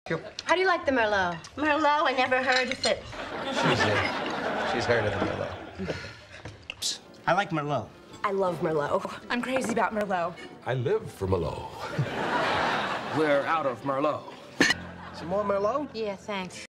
How do you like the Merlot? Merlot, I never heard of it. She's heard of the Merlot. I like Merlot. I love Merlot. I'm crazy about Merlot. I live for Merlot. We're out of Merlot. Some more Merlot? Yeah, thanks.